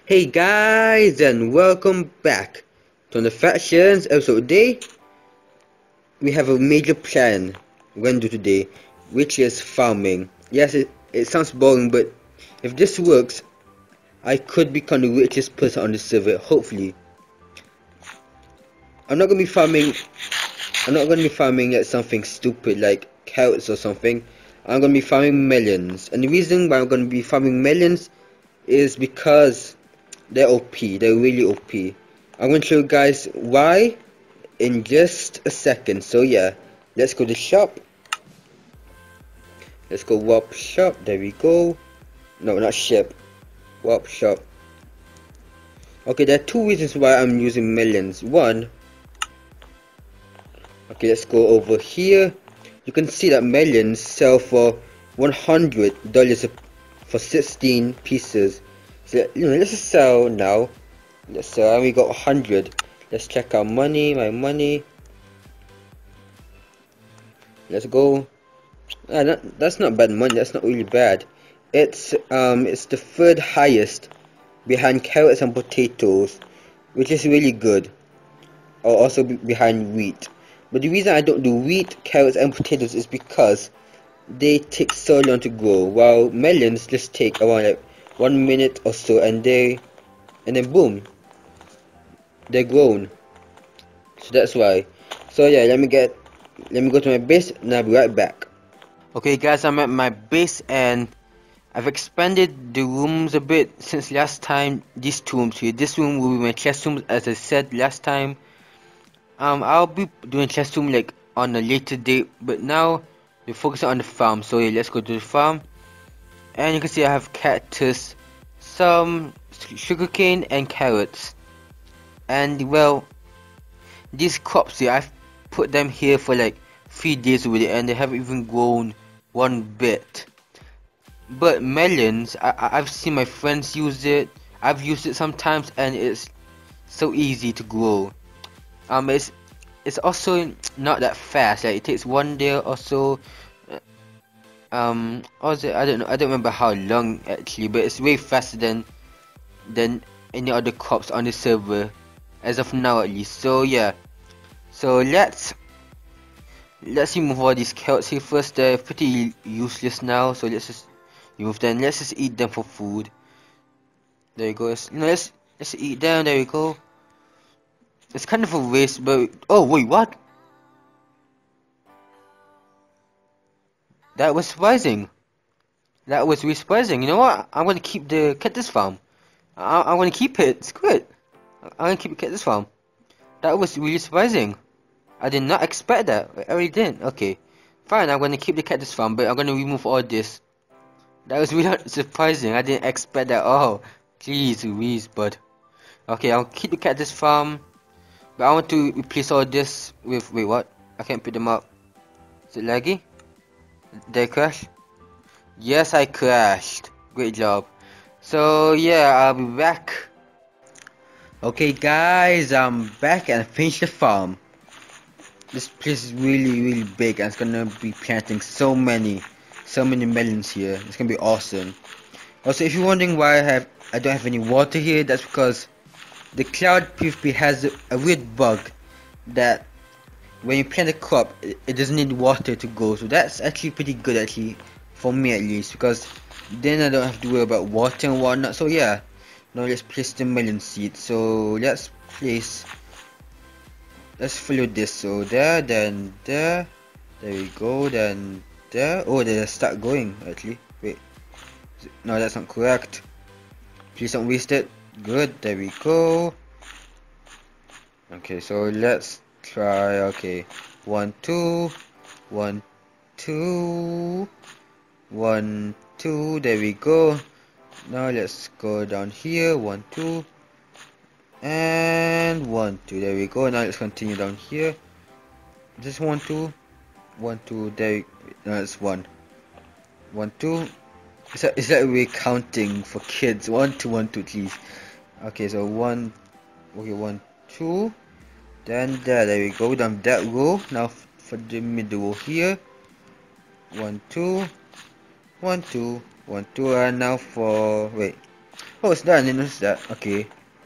Hey guys, and welcome back to the Factions episode. Today we have a major plan we're gonna do today, which is farming. Yes, it sounds boring, but if this works, I could become the richest person on the server, hopefully. I'm not gonna be farming I'm not gonna be farming like something stupid like carrots or something. I'm gonna be farming melons. And the reason why I'm gonna be farming melons is because they're OP. They're really OP. I'm gonna show you guys why in just a second. So yeah, let's go to shop. Let's go warp shop. There we go. No, not ship. Warp shop. Okay, there are two reasons why I'm using melons. One. Okay, let's go over here. You can see that melons sell for $100 for 16 pieces. So let's just sell now. Let's sell, and we got 100. Let's check our money, my money. Let's go. That's not bad money. That's not really bad. It's the third highest behind carrots and potatoes, which is really good. Or also behind wheat. But the reason I don't do wheat, carrots, and potatoes is because they take so long to grow, while melons just take around like 1 minute or so, and then boom, they're grown. So that's why. So yeah, let me go to my base, and I'll be right back. Okay guys, I'm at my base and I've expanded the rooms a bit since last time. These two rooms here. This room will be my chest room, as I said last time. I'll be doing chest room like on a later date, but now we're focusing on the farm. So yeah, let's go to the farm. And you can see I have cactus, some sugarcane, and carrots. And well, these crops here, I've put them here for like 3 days already, and they haven't even grown one bit. But melons, I've seen my friends use it. I've used it sometimes, and it's so easy to grow. It's also not that fast. Like it takes 1 day or so. Also, I don't know. I don't remember how long actually, but it's way faster than any other crops on the server, as of now at least. So yeah. So let's remove all these carrots here first. They're pretty useless now. So let's just remove them. Let's just eat them for food. There you go. Let's eat them. There you go. It's kind of a waste, but oh wait, what? That was surprising. That was really surprising. You know what? I'm gonna keep the cactus farm. I'm gonna keep it. Screw it. I'm gonna keep the cactus farm. That was really surprising. I did not expect that. I really didn't. Okay, fine. I'm gonna keep the cactus farm, but I'm gonna remove all this. That was really surprising. I didn't expect that. Oh, jeez Louise, bud. Okay, I'll keep the cactus farm, but I want to replace all this with. Wait, what? I can't pick them up. Is it laggy? Did I crash? Yes, I crashed. Great job. So yeah, I'll be back. Okay guys, I'm back and I finished the farm. This place is really big, and it's gonna be planting so many melons here. It's gonna be awesome. Also, if you're wondering why I don't have any water here, that's because the cloud PvP has a weird bug that when you plant a crop, it doesn't need water to grow. So that's actually pretty good, actually, for me at least, because then I don't have to worry about water and whatnot. So yeah, now let's place the melon seed. So let's follow this. So there, then there we go, then there. Oh, they start going actually. Wait, no, that's not correct. Please don't waste it. Good, there we go. Okay, so let's try. Okay, 1 2 1 2 1 2. There we go. Now let's go down here. 1 2 and 1 2. There we go. Now let's continue down here. Just 1 2 1 2. There. No, it's 1 1 2. Is that we're counting for kids? 1 2 1 2, please. Okay, so 1. Okay, 1 2. Then there we go. Down that row. Now for the middle row here. 1 2 1 2 1 2. And now for Oh, it's done. I didn't notice that. Okay.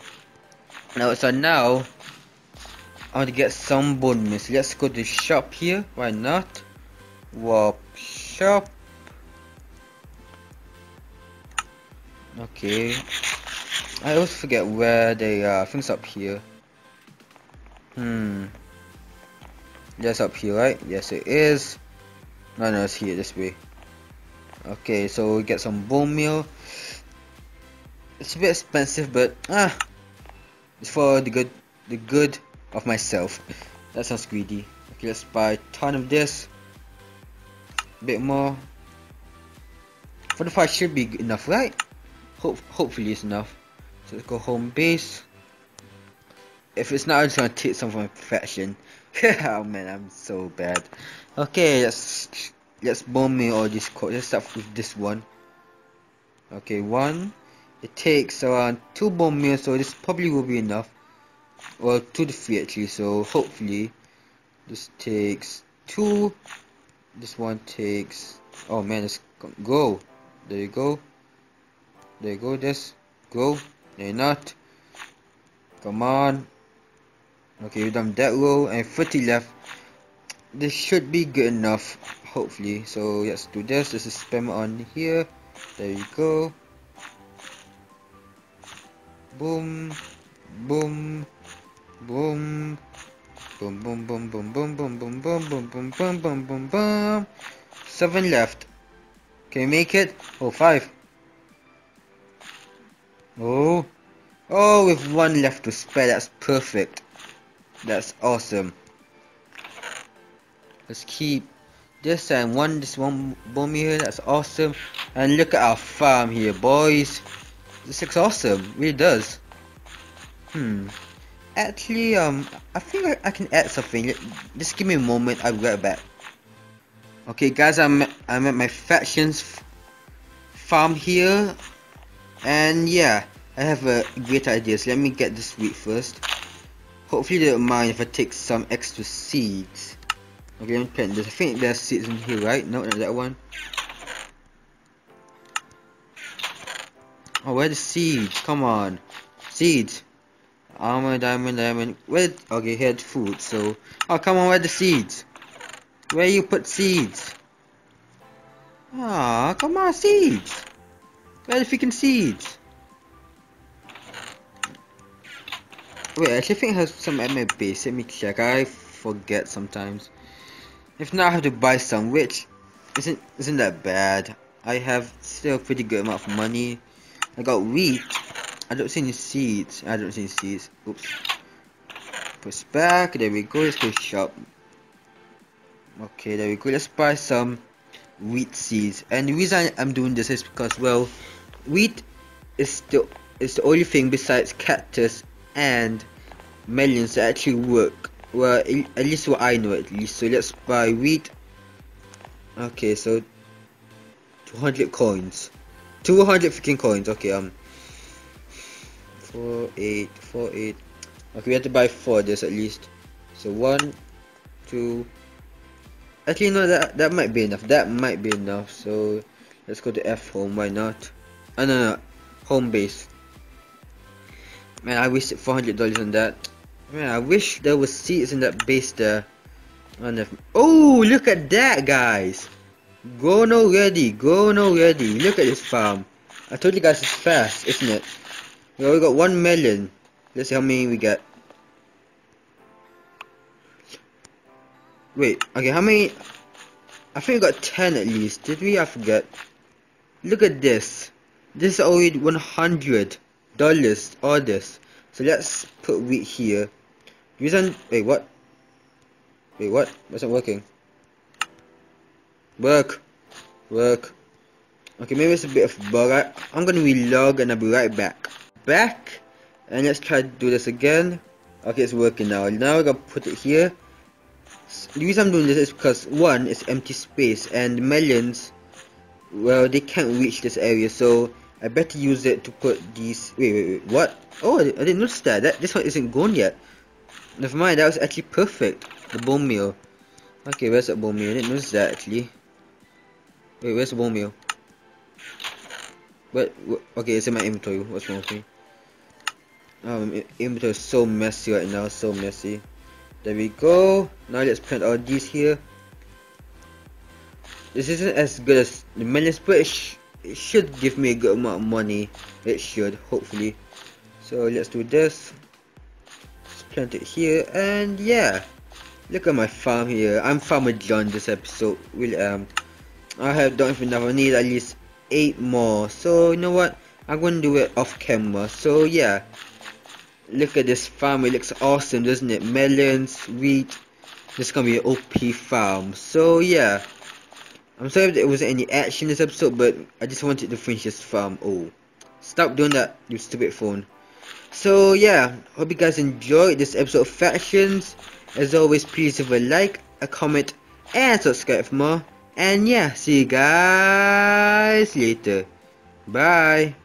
Now I want to get some bone meal. So let's go to the shop here. Why not? Warp shop. Okay. I always forget where they are. I think it's up here. Yes, up here, right? Yes, it is. No, it's here, this way. Okay, so we get some bone meal. It's a bit expensive, but it's for the good of myself. That sounds greedy. Okay, let's buy a ton of this. A bit more. 45 should be enough, right? Hopefully it's enough. So let's go home base. If it's not, I'm just gonna take some for my perfection. Oh man, I'm so bad. Okay, let's bomb me all these codes. Let's start with this one. Okay, one. It takes around 2 bomb meals, so this probably will be enough. Well, 2 to 3 actually. So hopefully, this takes 2. This one takes. Oh man, let's go. There you go. There you go. This go. There not. Come on. Okay, we've done that row and 30 left. This should be good enough, hopefully. So let's do this. This is spam on here. There you go. Boom, boom, boom, boom, boom, boom, boom, boom, boom, boom, boom, boom, boom, boom, boom, boom, boom. 7 left. Can you make it? Oh, 5. Oh, with 1 left to spare. That's perfect. That's awesome. Let's keep this and this one bomb here. That's awesome. And look at our farm here, boys. This looks awesome. It really does. Actually, I think I can add something. Just give me a moment. I'll be right back. Okay, guys, I'm at my factions farm here, and yeah, I have a great idea. So let me get this wheat first. Hopefully they don't mind if I take some extra seeds. Okay, let me plant this. I think there's seeds in here, right? No, not that one. Oh, where are the seeds? Come on, seeds. Armor, diamond. Where? Okay, here's food. So, oh come on, where are the seeds? Where you put seeds? Ah, come on, seeds. Where are the freaking seeds? Wait, I actually think I have some at my base. Let me check. I forget sometimes. If not, I have to buy some, which isn't that bad. I have still a pretty good amount of money. I got wheat. I don't see any seeds. Oops. Push back. There we go. Let's go shop. Okay, there we go. Let's buy some wheat seeds. And the reason I'm doing this is because, well, wheat is the only thing besides cactus and melons that actually work. Well, at least what I know, at least. So let's buy wheat. Okay, so 200 coins. 200 freaking coins. Okay, 4, 8. Okay, we have to buy 4 of this at least. So 1, 2. Actually, no, that might be enough. So let's go to F home. Why not? Oh no, home base. Man, I wasted $400 on that. Man, I wish there was seeds in that base there. Oh, look at that, guys! Grown already. Look at this farm. I told you guys it's fast, isn't it? We got 1 million. Let's see how many we get. Wait, okay, how many? I think we got 10 at least. Did we? I forget. Look at this. This is only $100. All this. So let's put wheat here. Reason. Wait, what? That's not working. Work. Okay, maybe it's a bit of bug. I'm gonna relog and I'll be right back. And let's try to do this again. Okay, it's working now. Now we're gonna put it here. The reason I'm doing this is because, one, it's empty space, and melons, well, they can't reach this area, so I better use it to put these. Wait, what? Oh, I didn't notice that. This one isn't gone yet. Never mind, that was actually perfect. The bone meal. Okay, where's that bone meal? I didn't notice that actually. Wait, where's the bone meal? But okay, it's in my inventory. What's wrong with me? Inventory is so messy right now. So messy. There we go. Now let's plant all these here. This isn't as good as the Menace, but it should give me a good amount of money. It should, hopefully. So let's do this. Let's plant it here, and yeah. Look at my farm here. I'm Farmer John this episode. Really am. Don't even know. I need at least 8 more. So you know what? I'm gonna do it off camera. So yeah. Look at this farm. It looks awesome, doesn't it? Melons, wheat. This is gonna be an OP farm. So yeah. I'm sorry if there wasn't any action in this episode, but I just wanted to finish this farm. Oh, stop doing that, you stupid phone. So yeah, hope you guys enjoyed this episode of Factions. As always, please leave a like, a comment, and subscribe for more. And yeah, see you guys later. Bye.